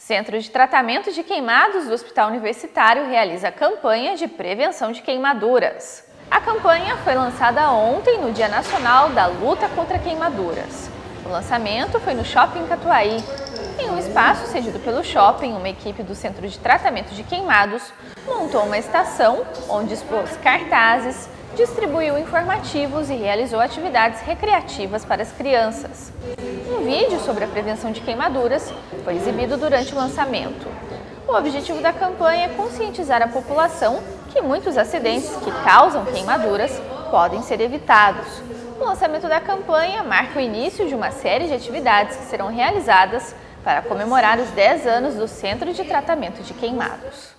Centro de Tratamento de Queimados do Hospital Universitário realiza campanha de prevenção de queimaduras. A campanha foi lançada ontem no Dia Nacional da Luta contra Queimaduras. O lançamento foi no Shopping Catuaí. Em um espaço cedido pelo shopping, uma equipe do Centro de Tratamento de Queimados montou uma estação onde expôs cartazes, distribuiu informativos e realizou atividades recreativas para as crianças. Um vídeo sobre a prevenção de queimaduras foi exibido durante o lançamento. O objetivo da campanha é conscientizar a população que muitos acidentes que causam queimaduras podem ser evitados. O lançamento da campanha marca o início de uma série de atividades que serão realizadas para comemorar os 10 anos do Centro de Tratamento de Queimados.